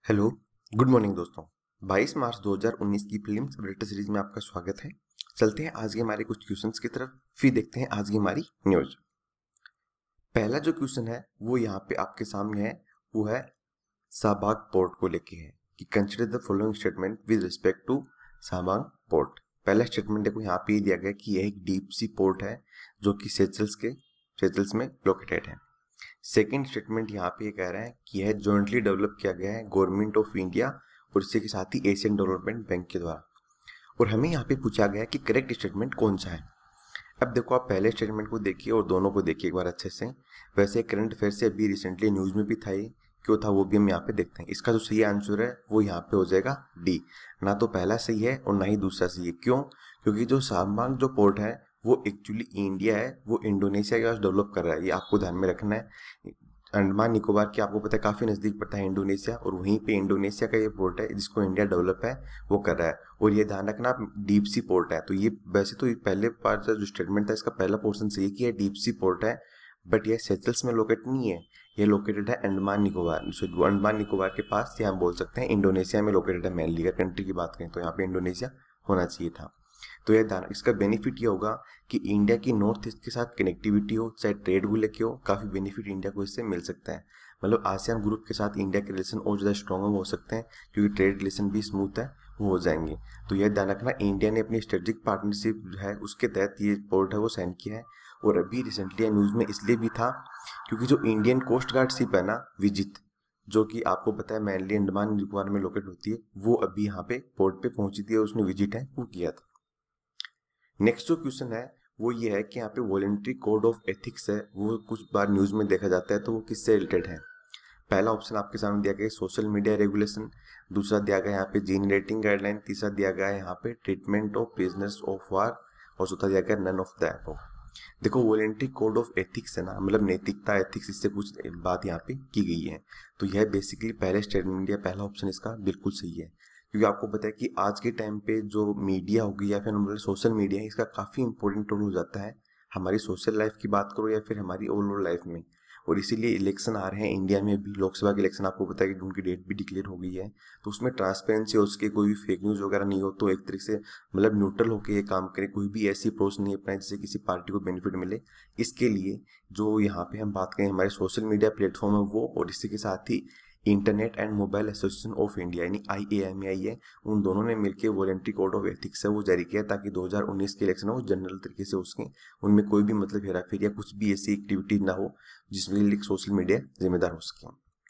Hello, good morning दोस्तों। 22 मार्च 2019 की prelims update series में आपका स्वागत है। चलते हैं आज के हमारे कुछ क्वेश्चंस की तरफ, फिर देखते हैं आज की हमारी न्यूज। पहला जो क्वेश्चन है वो यहाँ पे आपके सामने है, वो है शाहबाग पोर्ट को लेके है कि consider the following statement with respect to शाहबाग पोर्ट। पहला स्टेटमेंट देखो यहाँ पे दिया गया कि यह एक डीप सी पोर्ट है जो कि सेचल्स में लोकेटेड है। सेकेंड स्टेटमेंट यहाँ पे ये कह रहा है कि यह जॉइंटली डेवलप किया गया है गवर्नमेंट ऑफ इंडिया और इसी के साथ ही एशियन डेवलपमेंट बैंक के द्वारा। और हमें यहाँ पे पूछा गया है कि करेक्ट स्टेटमेंट कौन सा है। अब देखो आप पहले स्टेटमेंट को देखिए और दोनों को देखिए एक बार अच्छे से। वैसे करंट अफेयर से अभी रिसेंटली न्यूज में भी था, ये क्यों था वो भी हम यहाँ पे देखते हैं। इसका जो सही आंसर है वो यहाँ पे हो जाएगा डी। ना तो पहला सही है और ना ही दूसरा सही है। क्यों? क्योंकि जो शाहबाग जो पोर्ट है वो एक्चुअली इंडिया है, वो इंडोनेशिया के पास डेवलप कर रहा है। ये आपको ध्यान में रखना है। अंडमान निकोबार के आपको पता है काफी नजदीक पड़ता है इंडोनेशिया, और वहीं पे इंडोनेशिया का ये पोर्ट है जिसको इंडिया डेवलप है वो कर रहा है। और ये ध्यान रखना डीप सी पोर्ट है। तो ये वैसे तो ये पहले पार्ट जो स्टेटमेंट था इसका पहला पोर्शन सही है कि ये डीप सी पोर्ट है, बट ये सेचल्स में लोकेट नहीं है, ये लोकेटेड है अंडमान निकोबार। अंडमान निकोबार के पास, या हम बोल सकते हैं इंडोनेशिया में लोकेटेड है। मेनली अगर कंट्री की बात करें तो यहाँ पे इंडोनेशिया होना चाहिए था। तो ये इसका बेनिफिट ये होगा कि इंडिया की नॉर्थ ईस्ट के साथ कनेक्टिविटी हो, चाहे ट्रेड को लेके हो, काफी बेनिफिट इंडिया को इससे मिल सकता है। मतलब आसियान ग्रुप के साथ इंडिया के रिलेशन और ज्यादा स्ट्रॉन्ग हो सकते हैं क्योंकि ट्रेड रिलेशन भी स्मूथ है, वो हो जाएंगे। तो यह ध्यान रखना, इंडिया ने अपनी स्ट्रेटेजिक पार्टनरशिप है उसके तहत ये पोर्ट है वो साइन किया है। और अभी रिसेंटली न्यूज में इसलिए भी था क्योंकि जो इंडियन कोस्ट गार्ड शिप है ना विजित, जो कि आपको पता है मेनली अंडमान निकोबार में लोकेट होती है, वो अभी यहाँ पे पोर्ट पे पहुंची थी और उसने विजिट है वो किया था। नेक्स्ट जो क्वेश्चन है वो ये है कि यहाँ पे वॉलेंट्री कोड ऑफ एथिक्स है, वो कुछ बार न्यूज में देखा जाता है, तो वो किससे रिलेटेड है। पहला ऑप्शन आपके सामने दिया गया है सोशल मीडिया रेगुलेशन, दूसरा दिया गया यहाँ पे जीन रेटिंग गाइडलाइन, तीसरा दिया गया है यहाँ पे treatment of prisoners of war, और चौथा दिया गया नन ऑफ द एबव। देखो वॉलेंट्री कोड ऑफ एथिक्स है ना, मतलब नैतिकता एथिक्स, इससे कुछ बात यहाँ पे की गई है। तो यह बेसिकली पहले स्टेटमेंट या पहला ऑप्शन इसका बिल्कुल सही है, क्योंकि आपको पता है कि आज के टाइम पे जो मीडिया होगी या फिर हम सोशल मीडिया है, इसका काफी इंपॉर्टेंट रोल हो जाता है हमारी सोशल लाइफ की बात करो या फिर हमारी ओवरऑल लाइफ में। और इसीलिए इलेक्शन आ रहे हैं इंडिया में भी, लोकसभा के इलेक्शन आपको पता है कि उनकी डेट भी डिक्लेयर हो गई है। तो उसमें ट्रांसपेरेंसी हो, उसके कोई भी फेक न्यूज वगैरह नहीं हो, तो एक तरीके से मतलब न्यूट्रल होकर ये काम करे, कोई भी ऐसी अप्रोच नहीं अपनाए जिससे किसी पार्टी को बेनिफिट मिले। इसके लिए जो यहाँ पे हम बात करें हमारे सोशल मीडिया प्लेटफॉर्म है वो, और इसी के साथ ही internet and mobile association of India यानी IAMAI है, उन दोनों ने मिलकर वॉलेंट्री कोड ऑफ एथिक्स है वो जारी किया ताकि 2019 के इलेक्शन हो जनरल तरीके से उसके उनमें कोई भी मतलब हेराफेरी या कुछ भी ऐसी एक्टिविटी ना हो जिसमें लिए सोशल मीडिया जिम्मेदार हो सके।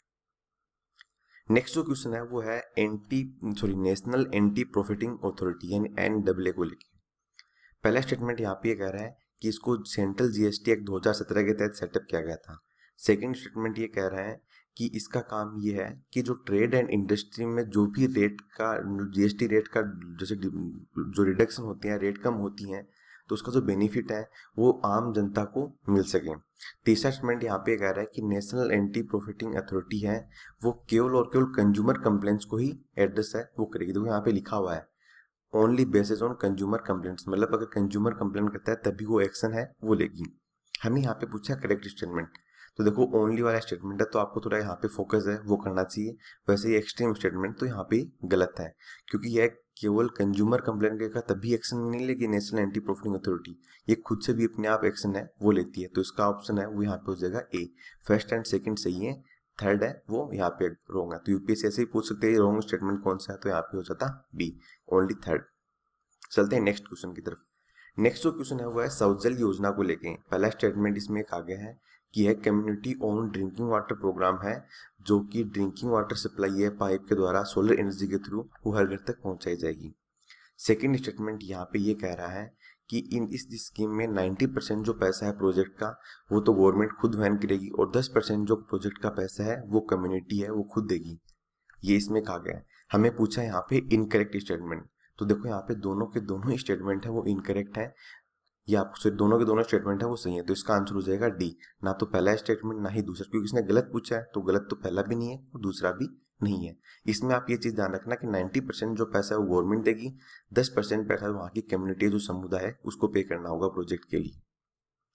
नेक्स्ट जो क्वेश्चन है वो है नेशनल एंटी प्रॉफिटिंग अथॉरिटी यानी NAA को लेकर। पहला स्टेटमेंट यहाँ पे कह रहा है कि इसको सेंट्रल GST एक्ट 2017 के तहत सेटअप किया गया था। सेकेंड स्टेटमेंट ये कह रहा है कि इसका काम ये है कि जो ट्रेड एंड इंडस्ट्री में जो भी रेट का GST रेट का जैसे जो रिडक्शन होती है, रेट कम होती हैं, तो उसका जो बेनिफिट है वो आम जनता को मिल सके। तीसरा स्टेटमेंट यहाँ पे कह रहा है कि नेशनल एंटी प्रॉफिटिंग अथॉरिटी है वो केवल और केवल कंज्यूमर कंप्लेंट्स को ही एड्रेस है वो करेगी। देखो यहाँ पे लिखा हुआ है only basis on consumer complaints, मतलब अगर कंज्यूमर कंप्लेंट करता है तभी वो एक्शन है वो लेगी। हमें यहाँ पे पूछा करेक्ट स्टेटमेंट, तो देखो ओनली वाला स्टेटमेंट है तो आपको थोड़ा यहाँ पे फोकस है वो करना चाहिए। वैसे ये एक्सट्रीम स्टेटमेंट तो यहाँ पे गलत है, क्योंकि यह केवल कंज्यूमर कंप्लेंट करेगा तभी एक्शन नहीं लेगी नेशनल एंटी प्रॉफिटिंग अथॉरिटी, ये खुद से भी अपने आप एक्शन है वो लेती है। तो इसका ऑप्शन है वो यहाँ पे हो जाएगा ए। फर्स्ट एंड सेकंड सही है, थर्ड है वो यहाँ पे रॉन्ग है। तो UPSC ऐसे ही पूछ सकते हैं रॉन्ग स्टेटमेंट कौन सा है, तो यहाँ पे हो जाता बी, ओनली थर्ड। चलते हैं नेक्स्ट क्वेश्चन की तरफ। नेक्स्ट जो क्वेश्चन है वो है सौजल योजना को लेके। पहला स्टेटमेंट इसमें एक आ गया है कि यह community own drinking water programme है जो कि ड्रिंकिंग वाटर सप्लाई है पाइप के द्वारा सोलर एनर्जी के थ्रू वो हर घर तक पहुंचाई जाएगी। सेकेंड स्टेटमेंट यहाँ पे ये कह रहा है कि इस स्कीम में 90% जो पैसा है प्रोजेक्ट का वो तो गवर्नमेंट खुद वहन करेगी और 10% जो प्रोजेक्ट का पैसा है वो कम्युनिटी है वो खुद देगी। ये इसमें कहा गया है। हमें पूछा है यहाँ पे इनकरेक्ट स्टेटमेंट, तो देखो यहाँ पे दोनों के दोनों ही स्टेटमेंट है वो इनकरेक्ट है, या दोनों के दोनों स्टेटमेंट है वो सही है। तो इसका आंसर हो जाएगा डी, ना तो पहला स्टेटमेंट ना ही दूसरा, क्योंकि इसने गलत पूछा है तो गलत तो पहला भी नहीं है और दूसरा भी नहीं है। इसमें आप ये चीज ध्यान रखना कि 90% जो पैसा है वो गवर्नमेंट देगी, 10% पैसा वहां की कम्युनिटी जो समुदाय है उसको पे करना होगा प्रोजेक्ट के लिए।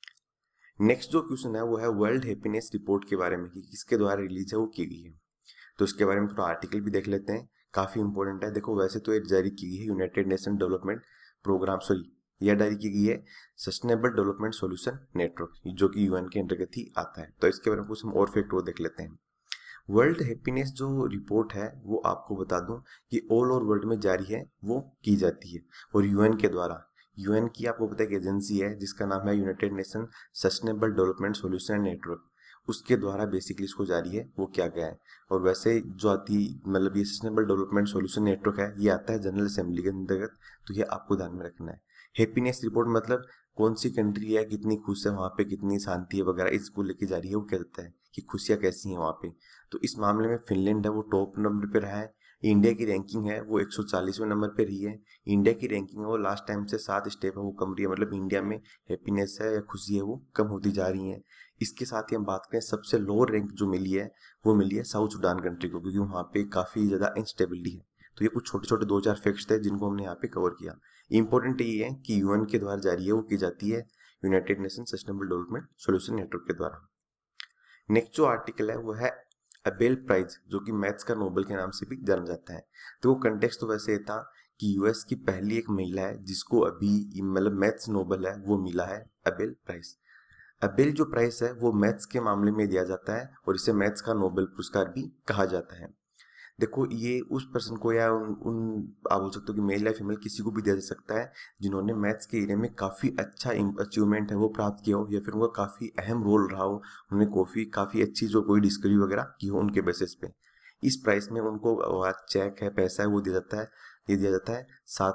नेक्स्ट जो क्वेश्चन है वो है वर्ल्ड हैप्पीनेस रिपोर्ट के बारे में कि किसके द्वारा रिलीज है वो की गई है। तो इसके बारे में थोड़ा आर्टिकल भी देख लेते हैं, काफ़ी इंपॉर्टेंट है। देखो वैसे तो ये जारी की गई है United Nation development programme, sorry यह जारी की गई है सस्टेनेबल डेवलपमेंट सॉल्यूशन नेटवर्क, जो कि यूएन के अंतर्गत ही आता है। तो इसके बारे में कुछ हम और फैक्ट वो देख लेते हैं। वर्ल्ड हैप्पीनेस जो रिपोर्ट है वो आपको बता दूं कि ऑल ओवर वर्ल्ड में जारी है, वो की जाती है और यूएन के द्वारा। यूएन की आपको पता है कि एजेंसी है जिसका नाम है United Nation sustainable development solution network, उसके द्वारा बेसिकली इसको जारी है वो किया गया है। और वैसे जो आती मतलब ये सस्टेनेबल डेवलपमेंट सॉल्यूशन नेटवर्क है ये आता है जनरल असेंबली के अंतर्गत, तो ये आपको ध्यान में रखना है। हैप्पीनेस रिपोर्ट मतलब कौन सी कंट्री है, कितनी खुश है वहाँ पे, कितनी शांति है वगैरह, इसको लेके जारी है वो क्या देता है कि खुशियाँ कैसी हैं वहाँ पे। तो इस मामले में फिनलैंड है वो टॉप नंबर पे रहा है। इंडिया की रैंकिंग है वो 140वें नंबर पे रही है। इंडिया की रैंकिंग है वो लास्ट टाइम से 7 स्टेप है वो कम रही है, मतलब इंडिया में हैप्पीनेस है या खुशी है वो कम होती जा रही है। इसके साथ ही हम बात करें सबसे लोअर रैंक जो मिली है वो मिली है साउथ सूडान कंट्री को, क्योंकि वहाँ पे काफ़ी ज़्यादा इंस्टेबिलिटी है। तो ये कुछ छोटे छोटे 2-4 फैक्ट्स थे जिनको हमने यहाँ पे कवर किया। इंपॉर्टेंट ये है कि यूएन के द्वारा जारी है वो की जाती है United Nation sustainable development solution network के द्वारा। नेक्स्ट जो आर्टिकल है वो है अबेल प्राइज, जो कि मैथ्स का नोबेल के नाम से भी जाना जाता है। तो वो कंटेक्स्ट तो वैसे था कि यूएस की पहली एक महिला है जिसको अभी मतलब मैथ्स नोबेल है वो मिला है अबेल प्राइज। अबेल जो प्राइज है वो मैथ्स के मामले में दिया जाता है और इसे मैथ्स का नोबेल पुरस्कार भी कहा जाता है। देखो ये उस पर्सन को या उन आप बोल सकते हो कि मेल या फीमेल किसी को भी दिया जा सकता है जिन्होंने मैथ्स के एरिया में काफ़ी अच्छा अचीवमेंट है वो प्राप्त किया हो, या फिर उनका काफ़ी अहम रोल रहा हो, उन्होंने काफ़ी अच्छी जो कोई डिस्कवरी वगैरह की हो उनके बेसिस पे। इस प्राइस में उनको चेक है, पैसा है वो दिया जाता है। ये दिया जाता है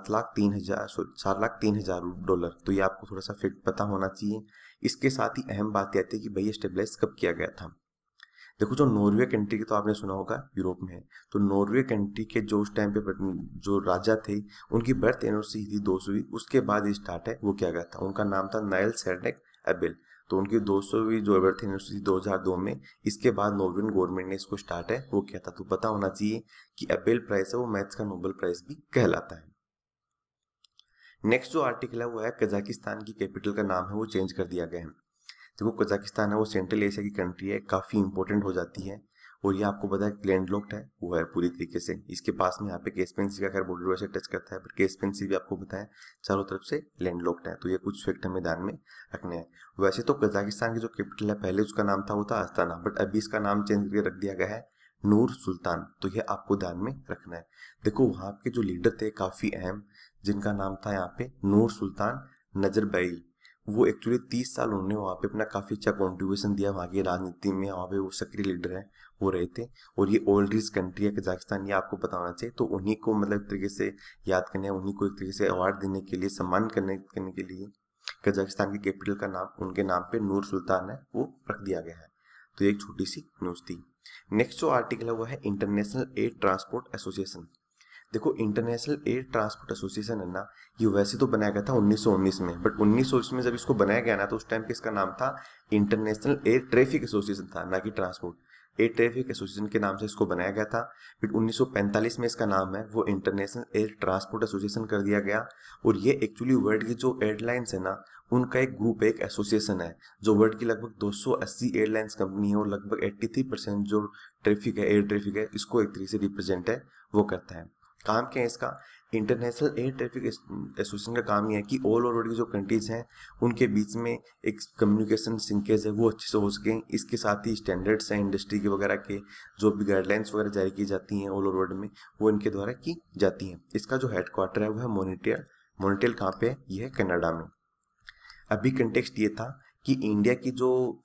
7,03,000 $7,03,000। तो ये आपको थोड़ा सा फिट पता होना चाहिए। इसके साथ ही अहम बात आती है कि भाई ये स्टेबलाइज कब किया गया था। देखो जो नॉर्वे कंट्री की तो आपने सुना होगा यूरोप में है, तो नॉर्वे कंट्री के जो उस टाइम पे जो राजा थे उनकी बर्थ एनिवर्सरी थी 200वीं, उसके बाद स्टार्ट है वो किया गया था। उनका नाम था नाइल सेरडेक एबेल। तो उनकी 200वीं जो बर्थ एनिवर्सरी 2002 में, इसके बाद नॉर्वेन गवर्नमेंट ने इसको स्टार्ट है वो किया था। तो पता होना चाहिए कि एबेल प्राइज है वो मैथ्स का नोबेल प्राइज भी कहलाता है। नेक्स्ट जो आर्टिकल है वो है कजाकिस्तान की कैपिटल का नाम है वो चेंज कर दिया गया है। देखो कजाकिस्तान है वो सेंट्रल एशिया की कंट्री है, काफ़ी इंपॉर्टेंट हो जाती है और ये आपको पता है लैंडलॉक्ड है वो है पूरी तरीके से। इसके पास में यहाँ पे कैस्पियन सी का खैर बॉर्डर वैसे टच करता है, पर कैस्पियन सी भी आपको पता है चारों तरफ से लैंडलॉक्ड है। तो ये कुछ फैक्ट हमें ध्यान में रखने हैं। वैसे तो कजाकिस्तान की जो कैपिटल है पहले उसका नाम था वो था अस्ताना, बट अभी इसका नाम चेंज करके रख दिया गया है नूर सुल्तान। तो ये आपको ध्यान में रखना है। देखो वहाँ के जो लीडर थे काफ़ी अहम, जिनका नाम था यहाँ पे नूर सुल्तान नजरबैई। वो एक्चुअली 30 साल उन्होंने वहाँ पे अपना काफ़ी अच्छा कॉन्ट्रीब्यूशन दिया वहाँ की राजनीति में, वहाँ पे वो सक्रिय लीडर हैं वो रहे थे। और ये ओल्ड रिच कंट्री है कजाकिस्तान, ये आपको पता होना चाहिए। तो उन्हीं को मतलब एक तरीके से याद करने, उन्हीं को एक तरीके से अवार्ड देने के लिए, सम्मान करने के लिए कजाकिस्तान की कैपिटल का नाम उनके नाम पे नूर सुल्तान है वो रख दिया गया है। तो ये एक छोटी सी न्यूज़ थी। नेक्स्ट जो आर्टिकल है वो है इंटरनेशनल एयर ट्रांसपोर्ट एसोसिएशन। देखो इंटरनेशनल एयर ट्रांसपोर्ट एसोसिएशन है ना, ये वैसे तो बनाया गया था 1919 में, बट 1919 में जब इसको बनाया गया ना तो उस टाइम पे इसका नाम था इंटरनेशनल एयर ट्रैफिक एसोसिएशन था, ना कि ट्रांसपोर्ट। एयर ट्रैफिक एसोसिएशन के नाम से इसको बनाया गया था। फिर 1945 में इसका नाम है वो इंटरनेशनल एयर ट्रांसपोर्ट एसोसिएशन कर दिया गया। और ये एक्चुअली वर्ल्ड की जो एयरलाइंस है ना उनका एक ग्रुप है, एक एसोसिएशन है, जो वर्ल्ड की लगभग 280 एयरलाइंस कंपनी है और लगभग 83% जो ट्रैफिक है, एयर ट्रैफिक है, इसको एक तरीके से रिप्रेजेंट है वो करता है। काम क्या है इसका? इंटरनेशनल एयर ट्रैफिक एसोसिएशन का काम ये है कि ऑल ओवर वर्ल्ड की जो कंट्रीज हैं उनके बीच में एक कम्युनिकेशन सिंकेज है वो अच्छे से हो सके। इसके साथ ही स्टैंडर्ड्स हैं इंडस्ट्री के वगैरह के, जो भी गाइडलाइंस वगैरह जारी की जाती हैं ऑल ओवर वर्ल्ड में वो इनके द्वारा की जाती हैं। इसका जो हेडक्वार्टर है वो है मॉनिट्रियल। मॉनिट्रियल कहाँ पे है? ये है कनाडा में। अभी कंटेक्स्ट ये था कि इंडिया की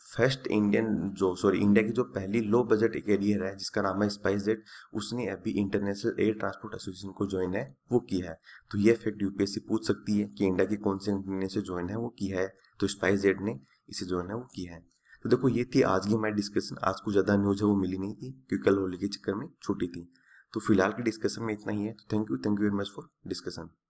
जो पहली लो बजट कैरियर है जिसका नाम है स्पाइसजेट, उसने अभी इंटरनेशनल एयर ट्रांसपोर्ट एसोसिएशन को ज्वाइन है वो किया है। तो ये फैक्ट यूपीएससी पूछ सकती है कि इंडिया की कौन सी कंपनी ने इसे ज्वाइन है वो किया है, तो स्पाइसजेट ने इसे ज्वाइन है वो किया है। तो देखो ये थी आज की हमारी डिस्कशन। आज कुछ ज़्यादा न्यूज़ है वो मिली नहीं थी क्योंकि कल होली के चक्कर में छुट्टी थी। तो फिलहाल की डिस्कशन में इतना ही है। तो thank you very much for discussion.